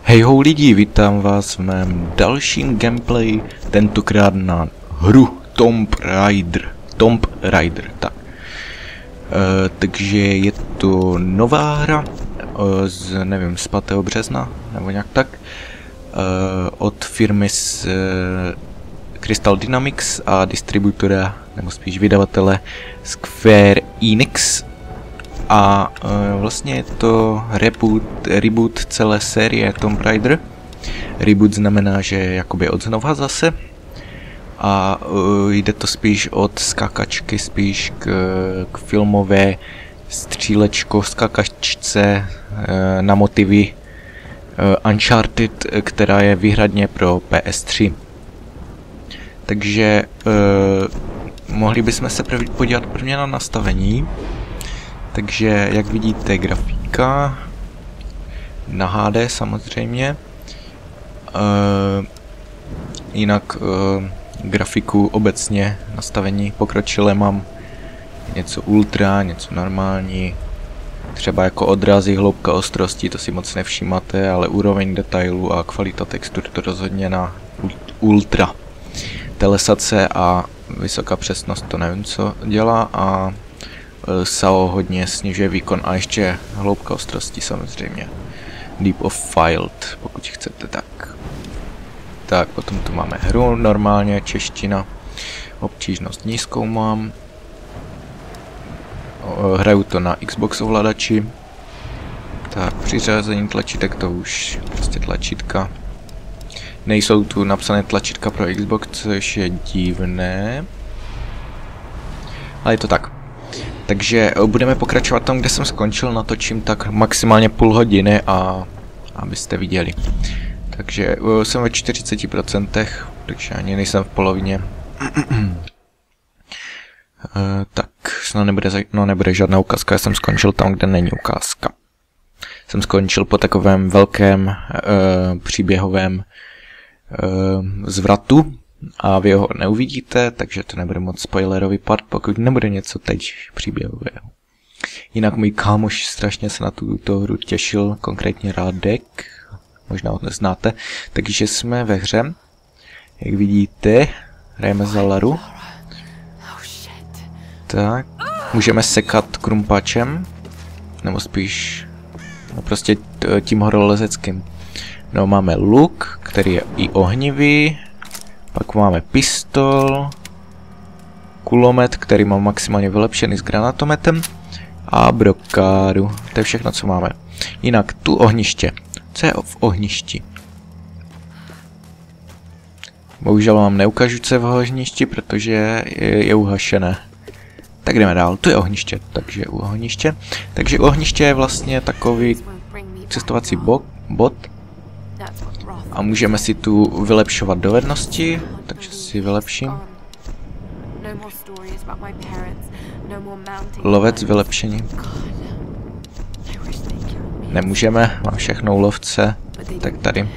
Hej ho lidi, vítám vás v mém dalším gameplay, tentokrát na hru Tomb Raider, tak. Takže je to nová hra nevím, z 5. března, nebo nějak tak, od firmy Crystal Dynamics a distributora, nebo spíš vydavatele Square Enix. A vlastně je to reboot celé série Tomb Raider. Reboot znamená, že jakoby od znova zase. A jde to spíš od skakačky, spíš k filmové střílečko-skakačce na motivy Uncharted, která je výhradně pro PS3. Takže mohli bychom se podívat prvně na nastavení. Takže, jak vidíte, grafika na HD samozřejmě, jinak grafiku obecně nastavení pokročilé mám něco ultra, něco normální, třeba jako odrazy, hloubka ostrosti, to si moc nevšímáte, ale úroveň detailu a kvalita textur to rozhodně na ultra. Telesace a vysoká přesnost to nevím, co dělá, a SAO hodně snižuje výkon a ještě hloubka ostrosti samozřejmě. Deep of Field, pokud chcete, tak. Tak, potom tu máme hru, normálně čeština, obtížnost nízkou mám. Hraju to na Xbox ovladači. Tak, přiřazení tlačítek, to už prostě tlačítka. Nejsou tu napsané tlačítka pro Xbox, což je divné. Ale je to tak. Takže budeme pokračovat tam, kde jsem skončil, natočím tak maximálně půl hodiny a abyste viděli. Takže jsem ve 40%, takže ani nejsem v polovině. Tak, snad nebude žádná ukázka, já jsem skončil tam, kde není ukázka. Jsem skončil po takovém velkém příběhovém zvratu. A vy ho neuvidíte, takže to nebude moc spoilerový part, pokud nebude něco teď příběhového. Jinak můj kámoš strašně se na tuto hru těšil, konkrétně Radek, možná ho neznáte, takže jsme ve hře. Jak vidíte, hrajeme za Laru. Tak, můžeme sekat krumpáčem, nebo spíš prostě tím horolezeckým. No, máme luk, který je i ohnivý. Pak máme pistol, kulomet, který mám maximálně vylepšený s granatometem, a brokádu. To je všechno, co máme. Jinak tu ohniště. Co je v ohništi? Bohužel vám neukážu, co je v ohništi, protože je uhašené. Tak jdeme dál. Tu je ohniště, takže u ohniště. Takže u ohniště je vlastně takový cestovací bod. A můžeme si tu vylepšovat dovednosti, takže si vylepším. Lovec vylepšení. Nemůžeme, mám všechno u lovce, tak tady.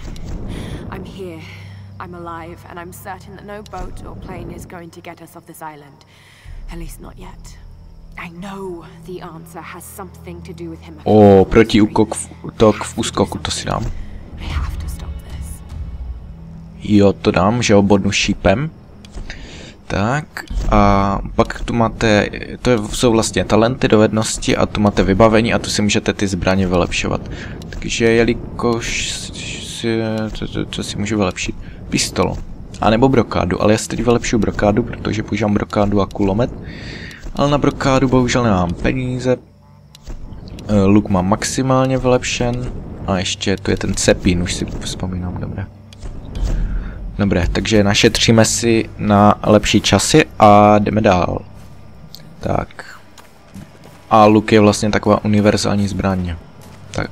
O, protiútok v úskoku, to si dám. Jo, to dám, že ho bodnu šípem. Tak, a pak tu máte, jsou vlastně talenty, dovednosti, a tu máte vybavení a tu si můžete ty zbraně vylepšovat. Takže jelikož co si můžu vylepšit? Pistolu. A nebo brokádu, ale já si teď vylepšuju brokádu, protože používám brokádu a kulomet. Ale na brokádu bohužel nemám peníze. Luk mám maximálně vylepšen. A ještě tu je ten cepín, už si vzpomínám, dobré. Dobré, takže našetříme si na lepší časy a jdeme dál. Tak. A luk je vlastně taková univerzální zbraň. Tak.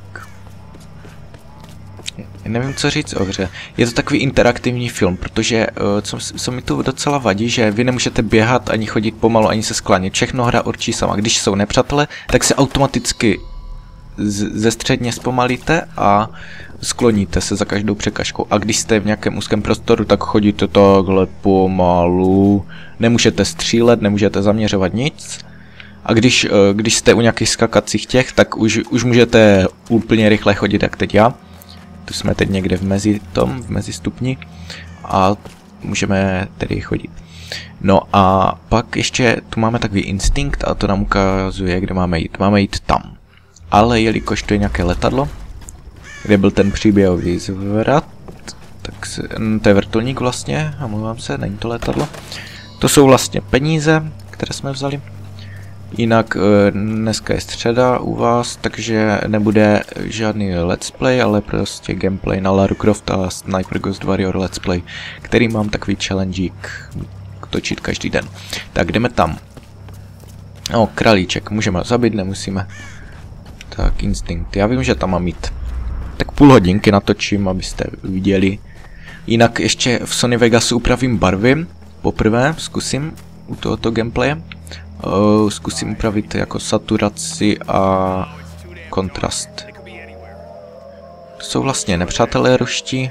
Já nevím, co říct o hře. Je to takový interaktivní film, protože co mi tu docela vadí, že vy nemůžete běhat, ani chodit pomalu, ani se sklánět. Všechno hra určí sama. Když jsou nepřátelé, tak se automaticky ze středně zpomalíte a skloníte se za každou překažkou. A když jste v nějakém úzkém prostoru, tak chodíte takhle pomalu. Nemůžete střílet, nemůžete zaměřovat nic. A když jste u nějakých skakacích těch, tak už můžete úplně rychle chodit, jak teď já. Tu jsme teď někde v mezi stupni a můžeme tedy chodit. No a pak ještě tu máme takový instinkt a to nám ukazuje, kde máme jít. Máme jít tam. Ale jelikož to je nějaké letadlo, kde byl ten příběhový zvrat, tak to je vrtulník vlastně, a mluvám se, není to letadlo. To jsou vlastně peníze, které jsme vzali. Jinak dneska je středa u vás, takže nebude žádný let's play, ale prostě gameplay na Lara Croft a Sniper Ghost Warrior let's play, který mám takový challengeík točit každý den. Tak jdeme tam. No, králíček, můžeme zabít, nemusíme. Tak, instinkt, já vím, že tam mám mít. Tak půl hodinky natočím, abyste viděli. Jinak ještě v Sony Vegasu upravím barvy. Poprvé zkusím u tohoto gameplaye. Zkusím upravit jako saturaci a kontrast. To jsou vlastně nepřátelé ruští.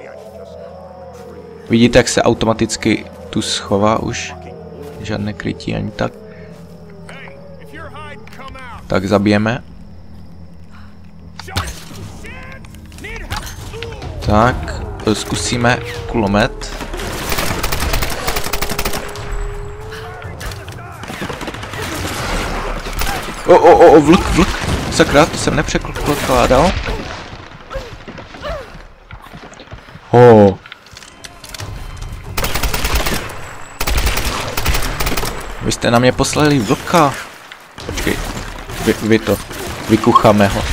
Vidíte, jak se automaticky tu schová už. Žádné krytí ani tak. Tak zabijeme. Tak, zkusíme kulomet. Vlk. Sakra, to jsem nepřekládal. Vy jste na mě poslali vlka. Počkej, vykucháme ho.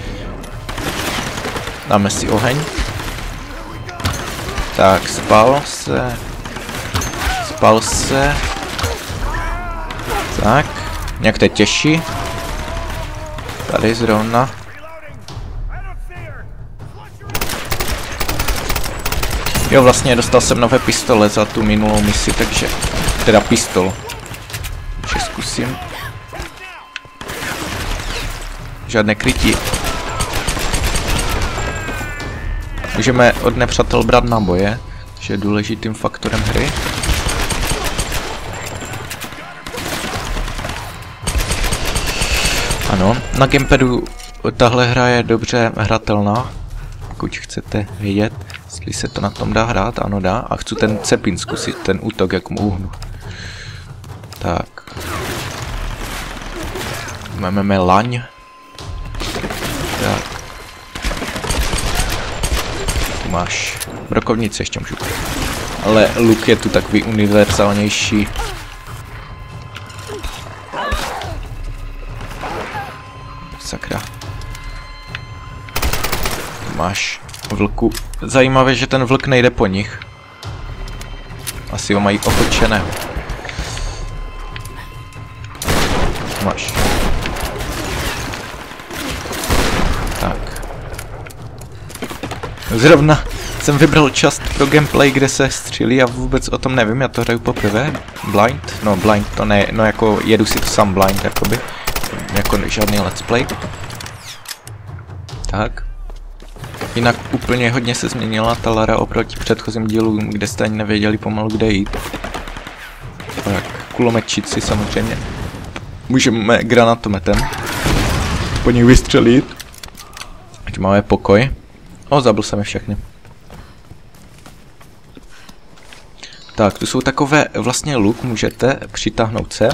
Dáme si oheň. Tak, spal se. Tak, nějak to je těžší. Tady zrovna. Jo, vlastně dostal jsem nové pistole za tu minulou misi, takže... Teda pistol. Takže zkusím. Žádné krytí. Můžeme od nepřátel brát náboje, což je důležitým faktorem hry. Ano, na gamepadu tahle hra je dobře hratelná, pokud chcete vědět, jestli se to na tom dá hrát, ano dá, a chci ten cepín zkusit, ten útok, jak mu uhnu. Tak. Máme laň. Tak. Tu máš brokovnice, ještě můžu. Ale luk je tu takový univerzálnější. Sakra. Máš vlku. Zajímavé, že ten vlk nejde po nich. Asi ho mají otočené. Máš. Tak. Zrovna jsem vybral část pro gameplay, kde se střílí a vůbec o tom nevím, já to hraju poprvé. Blind? No blind to ne, no jako jedu si to sám blind, jakoby. Jako žádný let's play. Tak. Jinak úplně hodně se změnila ta Lara oproti předchozím dílům, kde jste ani nevěděli pomalu, kde jít. Tak, kulometčit si samozřejmě. Můžeme granatometem po nich vystřelit. Ať máme pokoj. Zabil jsem je všechny. Tak, tu jsou takové, vlastně luk můžete přitáhnout se.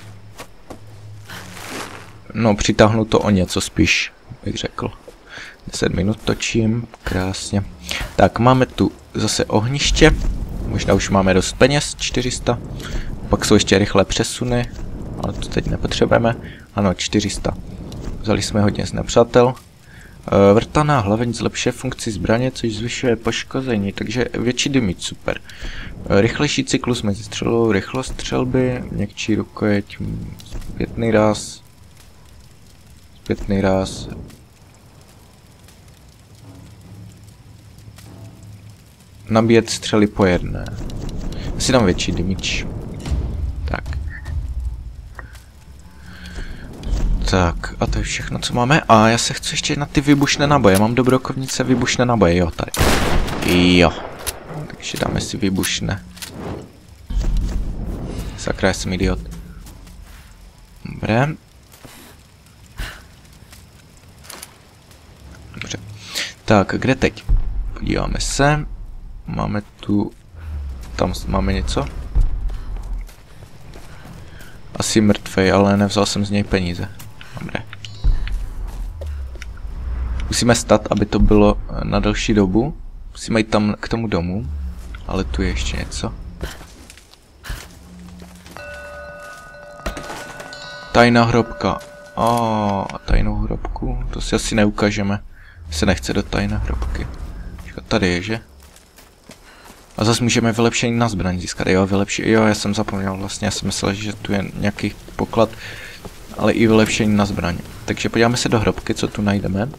No, přitáhnu to o něco spíš, bych řekl. 10 minut točím, krásně. Tak, máme tu zase ohniště. Možná už máme dost peněz, 400. Pak jsou ještě rychlé přesuny, ale to teď nepotřebujeme. Ano, 400. Vzali jsme hodně z nepřátel. Vrtaná hlaveň zlepšuje funkci zbraně, což zvyšuje poškození, takže větší damage, super. Rychlejší cyklus mezi střelou, rychlost střelby, měkčí rukojeť, zpětný ráz. Nabíjet střely po jedné. Asi dám větší damage. Tak. Tak, a to je všechno, co máme. A já se chci ještě na ty vybušné náboje. Mám do brokovnice vybušné náboje, jo, tady. Jo. Takže dáme si vybušné. Sakra, jsem idiot. Dobré. Dobře. Tak, kde teď? Podíváme se. Máme tu... Tam máme něco. Asi mrtvej, ale nevzal jsem z něj peníze. Dobré. Musíme stát, aby to bylo na delší dobu. Musíme jít tam k tomu domu. Ale tu je ještě něco. Tajná hrobka. Tajnou hrobku. To si asi neukážeme. Se nechce do tajné hrobky. Tady je, že? A zase můžeme vylepšení na zbraň získat. Jo, já jsem zapomněl vlastně. Já jsem myslel, že tu je nějaký poklad. Ale i vylepšení na zbraň. Takže podíváme se do hrobky, co tu najdeme.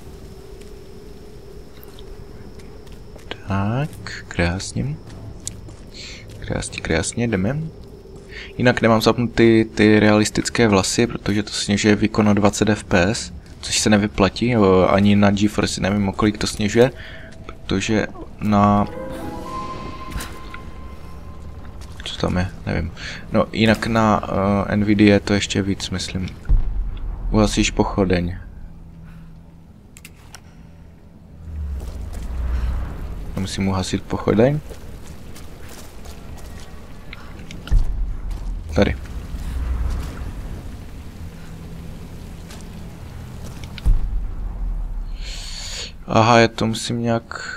Tak, krásně. Krásně, jdeme. Jinak nemám zapnutý ty realistické vlasy, protože to snižuje výkon o 20 fps, což se nevyplatí, jo, ani na GeForce nevím, o kolik to snižuje, protože na... Co tam je? Nevím. No, jinak na Nvidia je to ještě víc, myslím. Uhasíš pochodeň. Musím uhasit pochodeň. Tady. Aha, já to musím nějak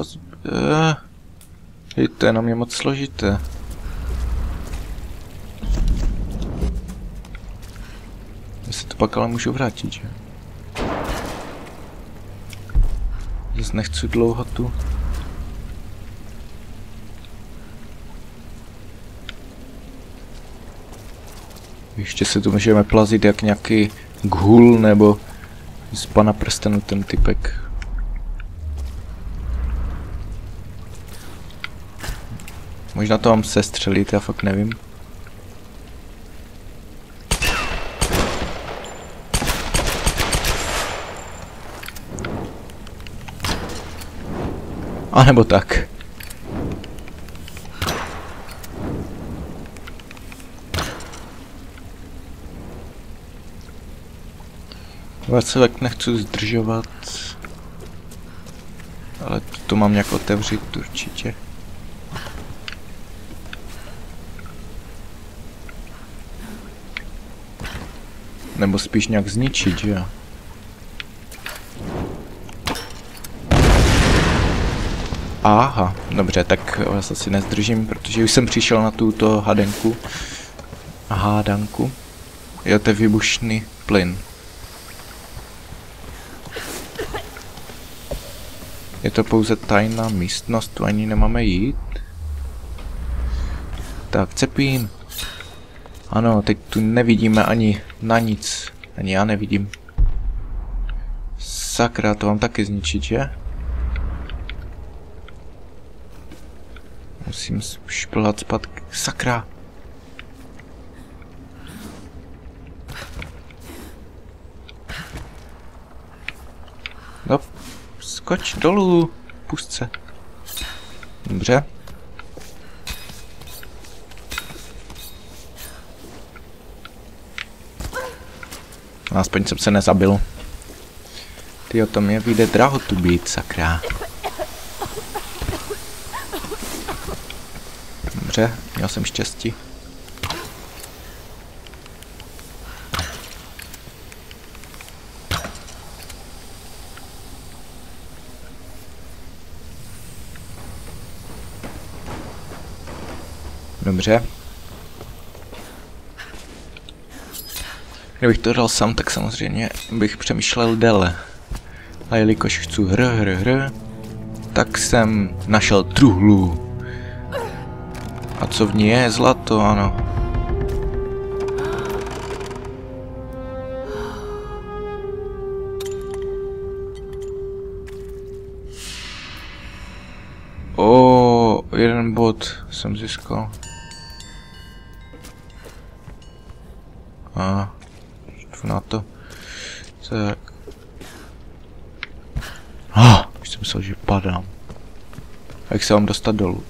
to je na mě moc složité. Já se to pak ale můžu vrátit, že? Zase nechci dlouho tu. Ještě se tu můžeme plazit jak nějaký ghul nebo z Pana prstenu ten typek. Možná to mám sestřelit, já fakt nevím. A nebo tak. Já se tak nechci zdržovat. Ale to mám nějak otevřít určitě. Nebo spíš nějak zničit, že jo? Aha, dobře, tak vás asi nezdržím, protože už jsem přišel na tuto hádanku. Jo, to je výbušný plyn. Je to pouze tajná místnost, tu ani nemáme jít. Tak, cepín. Ano, teď tu nevidíme ani na nic. Ani já nevidím. Sakra, to mám taky zničit, že? Musím šplhat zpátky. Sakra! No, skoč dolů, pust se. Dobře. Aspoň jsem se nezabil. Tyjo, to mě vyjde draho tu být, sakra. Dobře, měl jsem štěstí. Dobře. Kdybych to dal sám, tak samozřejmě bych přemýšlel déle. A jelikož chci tak jsem našel truhlu. A co v ní je? Zlato, ano. Jeden bod jsem získal. Na to. Tak. Už jsem myslel, že padám. Jak se mám dostat dolů?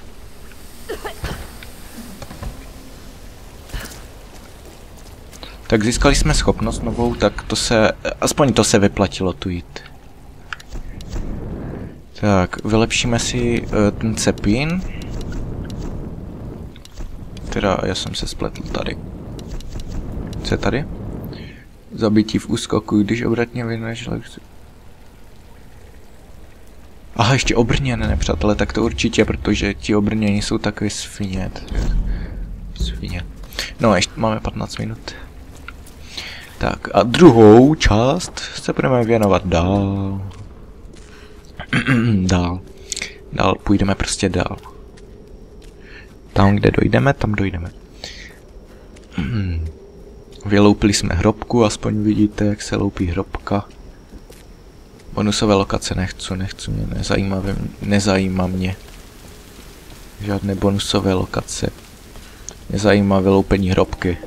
Tak získali jsme schopnost novou, tak to se, aspoň to se vyplatilo tu jít. Tak, vylepšíme si ten cepín. Teda já jsem se spletl tady. Co je tady? Zabití v úskoku, když obratně věnuješ lekci. Aha, ještě obrněné, přátelé, tak to určitě, protože ti obrnění jsou takový svině. Svině. No, ještě máme 15 minut. Tak a druhou část se budeme věnovat dál. Dál, půjdeme prostě dál. Tam, kde dojdeme, tam dojdeme. Vyloupili jsme hrobku, aspoň vidíte, jak se loupí hrobka. Bonusové lokace nechci mě, nezajímá mě. Žádné bonusové lokace. Nezajímá vyloupení hrobky.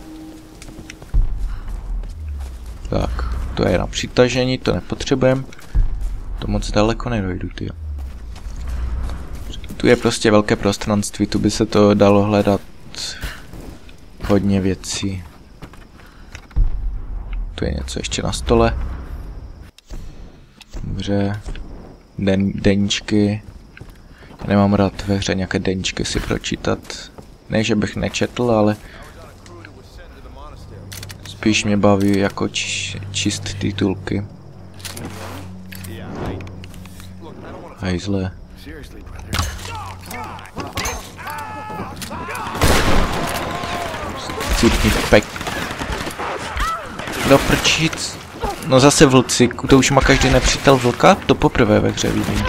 Tak, to je na přitažení, to nepotřebujeme. To moc daleko nedojdu, tyjo. Tu je prostě velké prostranství, tu by se to dalo hledat hodně věcí. Tu je něco ještě na stole. Dobře. Deníčky. Já nemám rád ve hře nějaké deníčky si pročítat. Ne, že bych nečetl, ale spíš mě baví jako číst titulky. Hejzle. Cítni pek. Do prčic. No zase vlci, to už má každý nepřítel vlka? To poprvé ve hře vidím.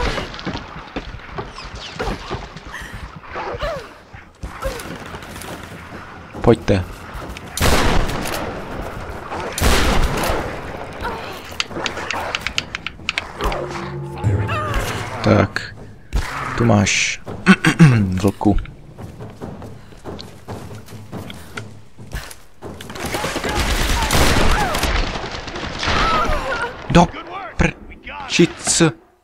Pojďte. Tak. Tu máš vlku. Do prčic.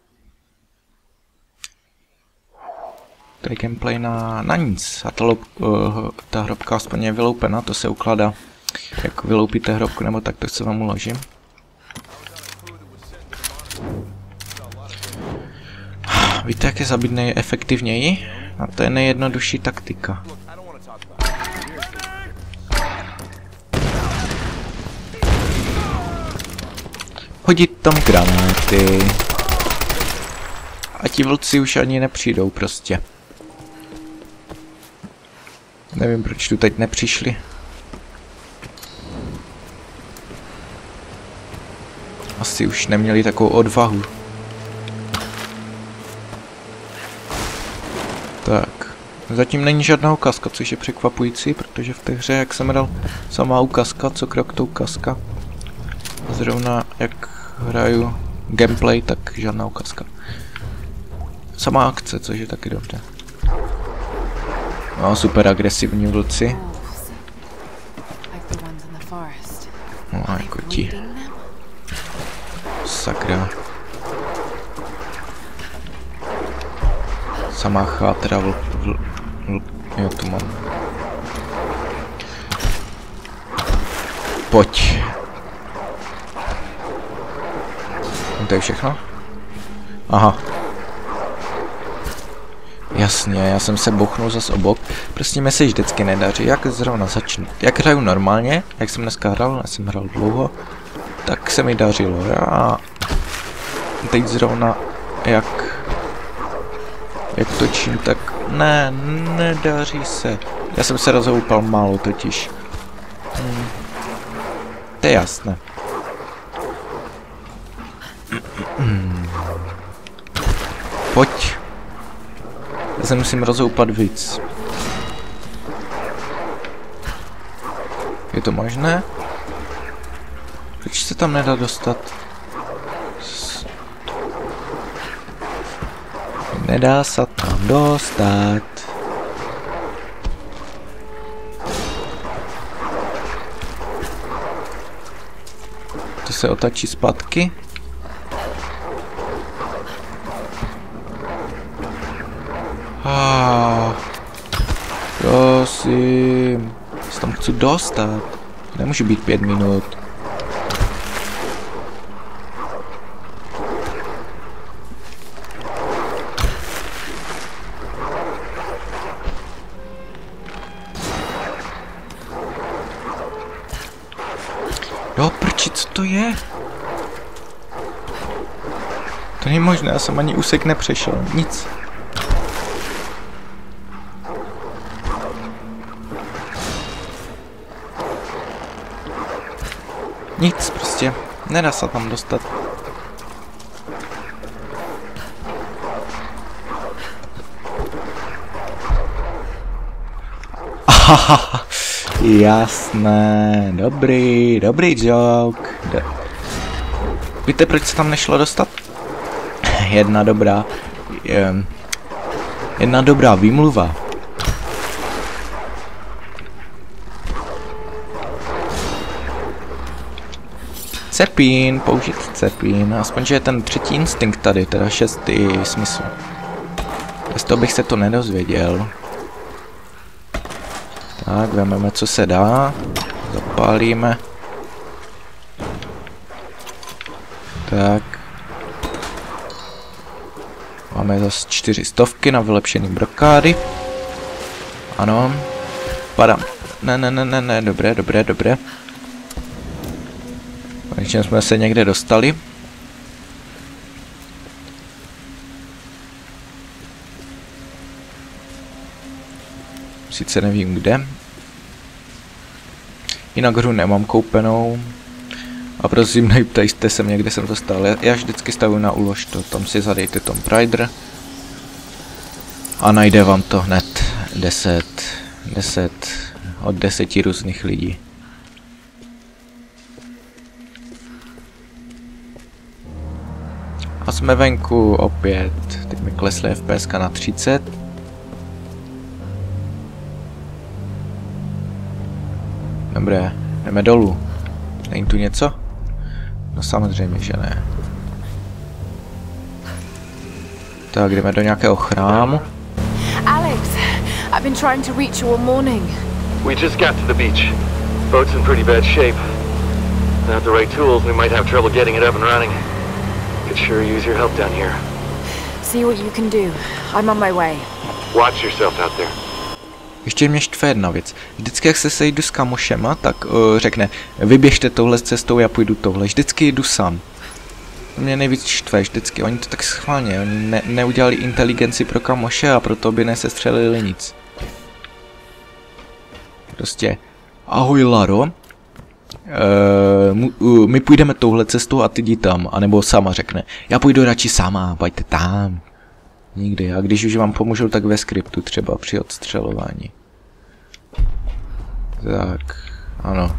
To je gameplay na nic. A ta hrobka aspoň je vyloupena, to se ukládá. Jak vyloupíte hrobku, nebo tak to se vám uložím. Víte, jak je zabít nejefektivněji? A to je nejjednodušší taktika. Hodit tam granáty. A ti vlci už ani nepřijdou prostě. Nevím, proč tu teď nepřišli. Asi už neměli takovou odvahu. Tak. Zatím není žádná ukázka, což je překvapující, protože v té hře, jak jsem dal samá ukázka, co krok to ukázka. A zrovna jak hraju gameplay, tak žádná ukázka. Samá akce, což je taky dobře. No, super agresivní vlci. No a jako ti. Sakra. Samá chátra jo, tu mám. Pojď. To je všechno? Aha. Jasně, já jsem se bouchnul zas o bok. Prostě mi se vždycky nedaří, jak zrovna začnu. Jak hraju normálně, jak jsem dneska hrál, já jsem hrál dlouho, tak se mi dařilo. Já teď zrovna jak točím, tak ne, nedaří se. Já jsem se rozhoupal málo totiž. To je jasné. Pojď. Já se musím rozhoupat víc. Je to možné? Proč se tam nedá dostat? Nedá se tam dostat. To se otačí zpátky. Prosím. Se tam chci dostat. Nemůže být 5 minut. Jo, prči, co to je? To není možné, já jsem ani úsek nepřešel, nic. Nic, prostě, nedá se tam dostat. Ahaha, jasné, dobrý joke. Víte, proč se tam nešlo dostat? Jedna dobrá výmluva. Cepín, použít cepín, aspoň, že je ten třetí instinkt tady, teda šestý smysl. Bez toho bych se to nedozvěděl. Tak, vezmeme, co se dá. Zapálíme. Tak. Máme zase 400 na vylepšený brokády. Ano. Padám. Ne, dobré. Konečně jsme se někde dostali. Sice nevím kde. Jinak hru nemám koupenou. A prosím, nejptejte se mě, kde jsem to stál. Já vždycky stavuju na ulož to. Tam si zadejte Tomb Raider. A najde vám to hned 10 od 10 různých lidí. A jsme venku opět. Teď mi klesly FPS na 30. Dobré, jdeme dolů. Není tu něco? No samozřejmě, že ne. Tak, jdeme do nějakého chrámu. Alex, I've been trying to reach you all morning. We just got to the beach. Boat's in pretty bad shape. Without the right tools, we might have trouble getting it up and running. Could sure use your help down here. See what you can do. I'm on my way. Watch yourself out there. Ještě mě štve jedna věc. Vždycky, jak se sejdu s kamošema, tak řekne, vyběžte touhle cestou, já půjdu touhle. Vždycky jdu sám. To mě nejvíc štve, vždycky. Oni to tak schválně, oni neudělali inteligenci pro kamoše a proto by nesestřelili nic. Prostě, ahoj Laro, my půjdeme touhle cestou a ty jdi tam, anebo sama řekne, já půjdu radši sama, pojďte tam. Nikdy, a když už vám pomůžu, tak ve skriptu, třeba při odstřelování. Tak, ano.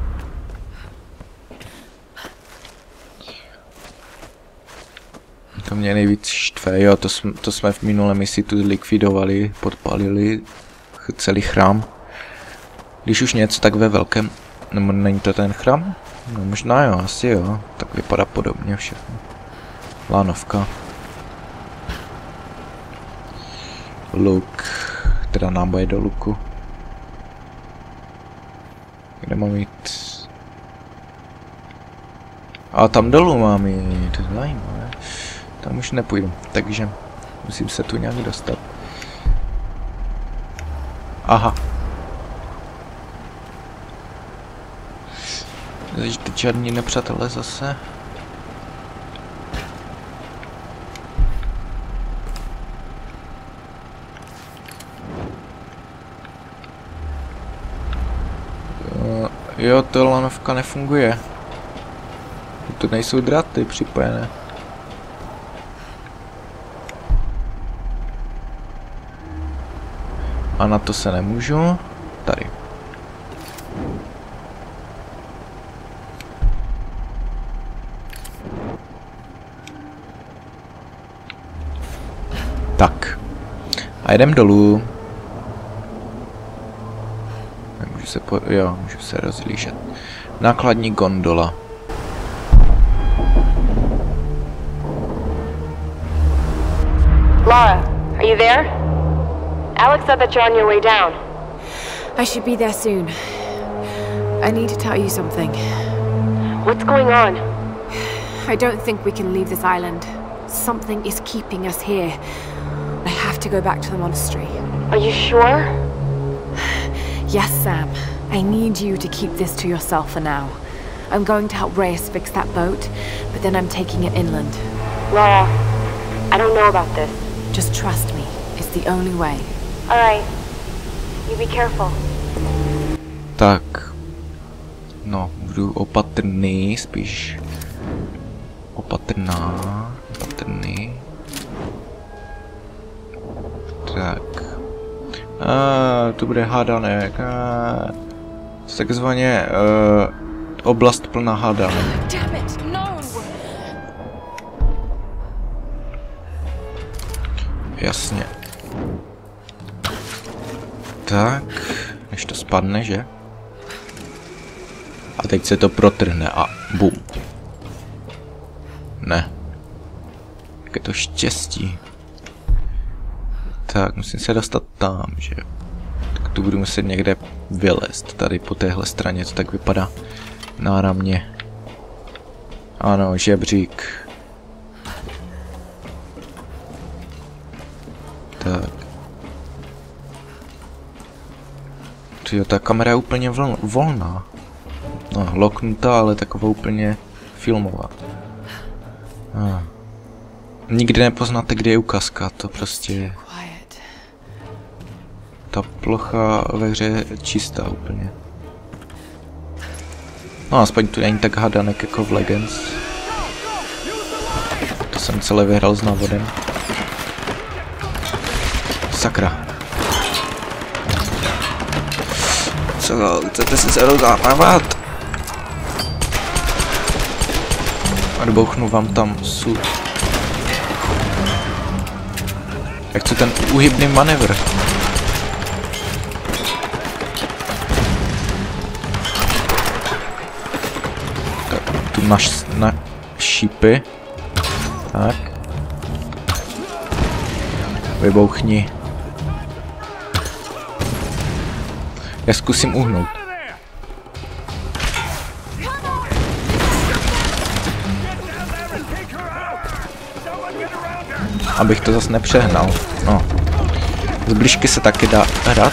To mě nejvíc štve, jo, to jsme v minulé misi tu zlikvidovali, podpalili celý chrám. Když už něco, tak ve velkém, nebo není to ten chrám? No možná jo, asi jo, tak vypadá podobně všechno. Lánovka. Luk, teda náboje do luku. Kde mám jít? A tam dolů mám jít, to je zajímavé. Tam už nepůjdu, takže musím se tu nějak dostat. Aha. Takže ty černí nepřátelé zase. Jo, to lanovka nefunguje. Tu nejsou dráty připojené. A na to se nemůžu. Tady. Tak. A jdem dolů. Můžu se rozlížet. Nákladní gondola. Lara, are you there? Alex said that you're on your way down. I should be there soon. I need to tell you something. What's going on? I don't think we can leave this island. Something is keeping us here. I have to go back to the monastery. Are you sure? Yes, Sam. I need you to keep this to yourself for now. I'm going to help Reyes fix that boat, but then I'm taking it inland. Laura, I don't know about this. Just trust me. It's the only way. All right. You be careful. Tak. No, budu opatrný, spíš. Opatrný. Tak. To bude hádanek. Takzvaně oblast plná hádanek. Jasně. Tak, než to spadne, že? A teď se to protrhne a bum. Ne. Jak je to štěstí. Tak, musím se dostat tam, že? Tak tu budu muset někde vylézt. Tady po téhle straně to tak vypadá náramně. Ano, žebřík. Tak. Tyjo, ta kamera je úplně volná. No, loknutá, ale taková úplně filmová. Nikdy nepoznáte, kde je ukazka, to prostě je. Ta plocha ve hře je čistá úplně. No, aspoň tu není tak hadanek jako v Legends. To jsem celé vyhrál s návodem. Sakra. Co, chcete si se rozámávat? A dobouchnu vám tam sud. Jak chci ten úhybný manévr. Tak, tu na šípy. Tak. Vybouchni. Já zkusím uhnout. Abych to zase nepřehnal. No. Z blížky se taky dá hrát.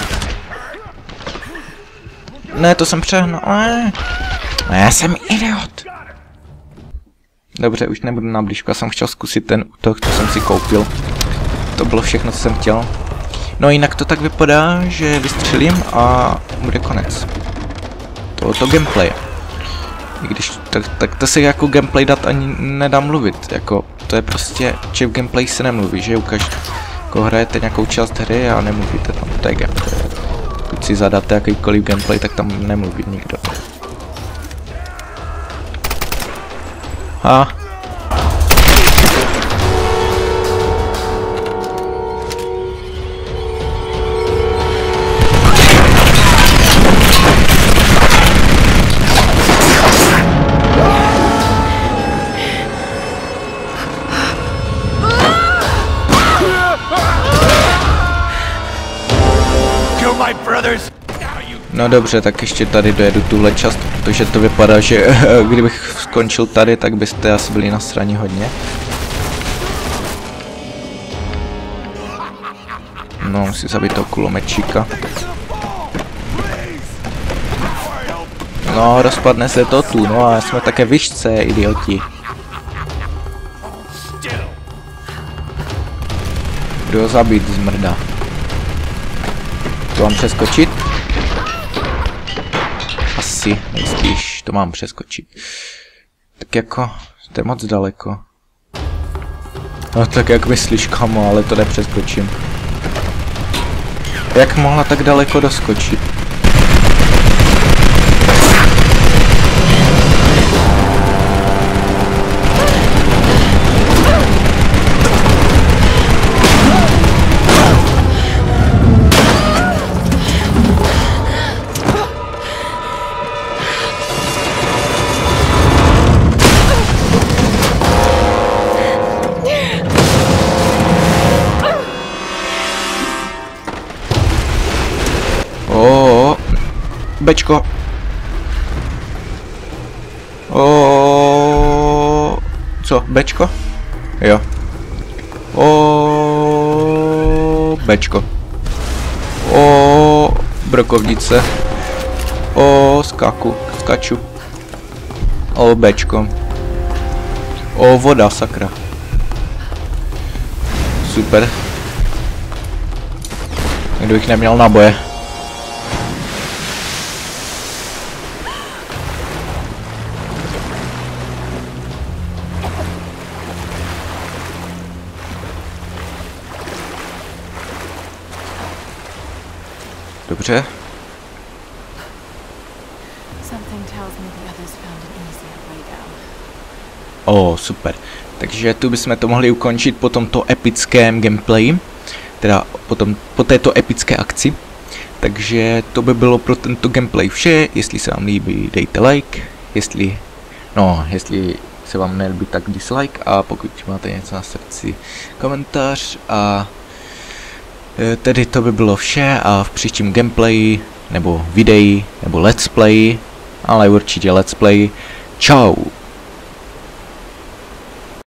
Ne, to jsem přehnal. Já jsem idiot. Dobře, už nebudu na blížku. Já jsem chtěl zkusit ten útok, co jsem si koupil. To bylo všechno, co jsem chtěl. No jinak to tak vypadá, že vystřelím a bude konec. Tohoto gameplay. I když tak to se jako gameplay dat ani nedá mluvit. Jako to je prostě, že v gameplay se nemluví, že jako hrajete nějakou část hry a nemluvíte tam. To je gameplay. Pokud si zadáte jakýkoliv gameplay, tak tam nemluví nikdo. No dobře, tak ještě tady dojedu tuhle část, protože to vypadá, že kdybych skončil tady, tak byste asi byli nasraní hodně. No, musím zabít toho kulomečíka. No, rozpadne se to tu, no a jsme také vyšce, idioti. Budu ho zabít, zmrda. To mám přeskočit? Asi, nejspíš to mám přeskočit. Tak jako, to je moc daleko. No tak jak myslíš, kamo, ale to nepřeskočím. Jak mohla tak daleko doskočit? Bečko. Co? Bečko? Jo. Bečko. Brokovnice. Skaču. O, Bčko. O, voda, sakra. Super. Kdybych neměl náboje. Dobře. O, super. Takže tu bychom to mohli ukončit po tomto epickém gameplay. Teda po této epické akci. Takže to by bylo pro tento gameplay vše. Jestli se vám líbí, dejte like. Jestli se vám nelíbí, tak dislike. A pokud máte něco na srdci, komentář. A tedy to by bylo vše. A v příštím gameplay, nebo videi, nebo let's play, ale určitě let's play. Čau.